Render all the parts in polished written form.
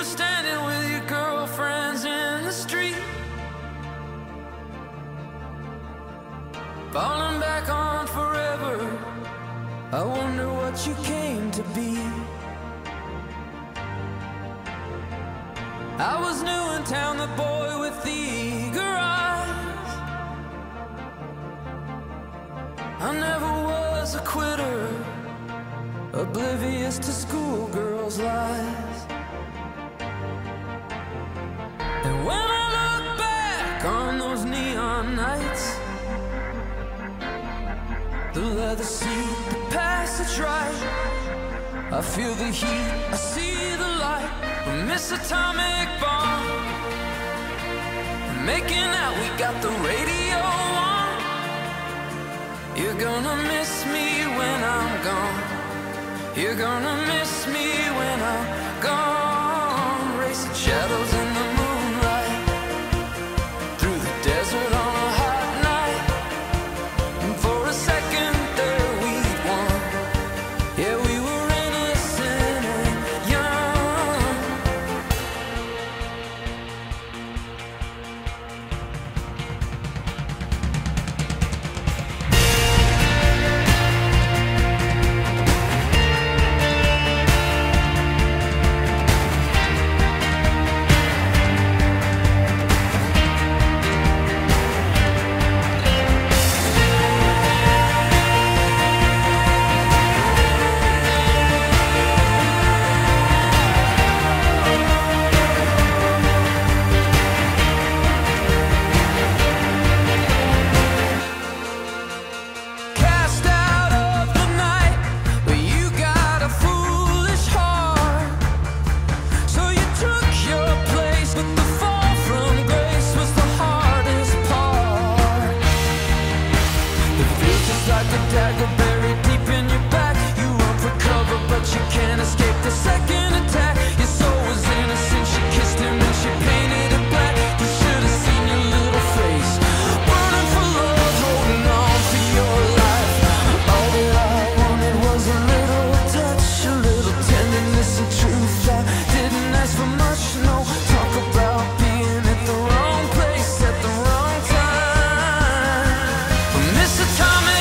standing with your girlfriends in the street, falling back on forever. I wonder what you came to be. I was new in town, the boy with the eager eyes. I never was a quitter, oblivious to schoolgirls' lies. And when I look back on those neon nights, the leather seat, the passage right, I feel the heat, I see the light. We miss atomic bomb, making out, we got the radio on. You're gonna miss me when I'm gone. You're gonna miss me when I'm gone. Racing shadows in the moonlight, through the desert on a hot night. And for a second there we'd won. Yeah, we were innocent and young. Like a dagger buried deep in your back, you run for cover, but you can't escape the second attack. Your soul was innocent, she kissed him and she painted it black. You should have seen your little face, burning for love, holding on for your life. All that I wanted was a little touch, a little tenderness and truth. I didn't ask for much, no. Talk about being at the wrong place at the wrong time. I miss atomic,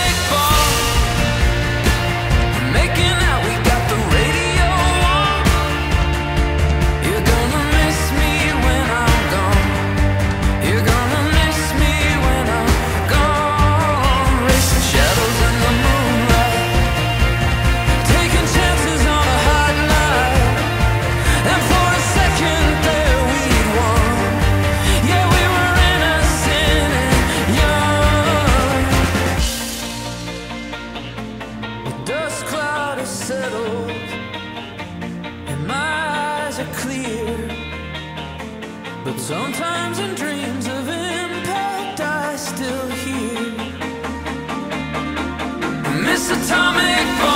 making out, we got the radio on. You're gonna miss me when I'm gone. You're gonna miss me when I'm gone. Racing shadows in the moonlight, taking chances on a hot night. And for a second there we'd won. Yeah, we were innocent and young. The dust cloud has settled and my eyes are clear, but sometimes in dreams of impact I still hear. Miss atomic bomb.